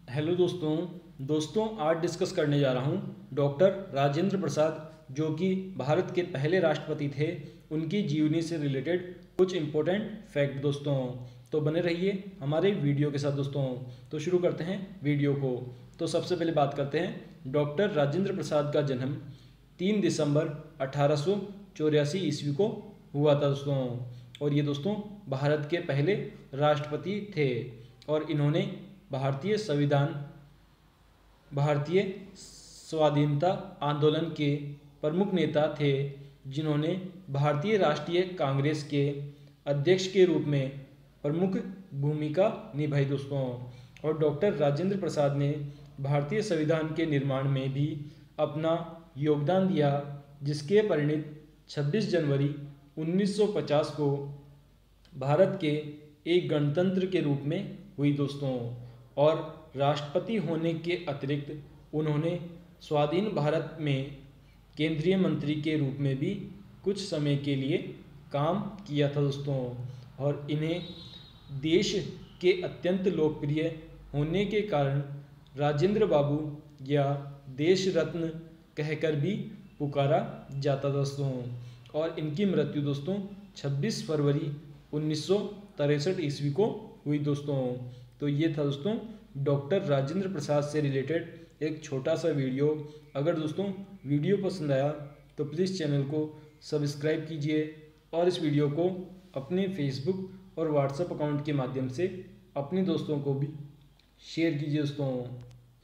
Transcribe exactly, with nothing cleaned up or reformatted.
Hello दोस्तों दोस्तों आज डिस्कस करने जा रहा हूँ डॉक्टर राजेंद्र प्रसाद जो कि भारत के पहले राष्ट्रपति थे, उनकी जीवनी से रिलेटेड कुछ इम्पोर्टेंट फैक्ट दोस्तों। तो बने रहिए हमारे वीडियो के साथ दोस्तों। तो शुरू करते हैं वीडियो को। तो सबसे पहले बात करते हैं डॉक्टर राजेंद्र प्रसाद का जन्म तीन दिसंबर अठारह सौ चौरासी ईस्वी को हुआ था दोस्तों। और ये दोस्तों भारत के पहले राष्ट्रपति थे और इन्होंने भारतीय संविधान भारतीय स्वाधीनता आंदोलन के प्रमुख नेता थे, जिन्होंने भारतीय राष्ट्रीय कांग्रेस के अध्यक्ष के रूप में प्रमुख भूमिका निभाई दोस्तों। और डॉक्टर राजेंद्र प्रसाद ने भारतीय संविधान के निर्माण में भी अपना योगदान दिया, जिसके परिणत छब्बीस जनवरी उन्नीस सौ पचास को भारत के एक गणतंत्र के रूप में हुई दोस्तों। और राष्ट्रपति होने के अतिरिक्त उन्होंने स्वाधीन भारत में केंद्रीय मंत्री के रूप में भी कुछ समय के लिए काम किया था दोस्तों। और इन्हें देश के अत्यंत लोकप्रिय होने के कारण राजेंद्र बाबू या देश रत्न कहकर भी पुकारा जाता दोस्तों। और इनकी मृत्यु दोस्तों छब्बीस फरवरी उन्नीस सौ तिरसठ ईस्वी को हुई दोस्तों। तो ये था दोस्तों डॉक्टर राजेंद्र प्रसाद से रिलेटेड एक छोटा सा वीडियो। अगर दोस्तों वीडियो पसंद आया तो प्लीज़ चैनल को सब्सक्राइब कीजिए और इस वीडियो को अपने फेसबुक और व्हाट्सएप अकाउंट के माध्यम से अपने दोस्तों को भी शेयर कीजिए दोस्तों।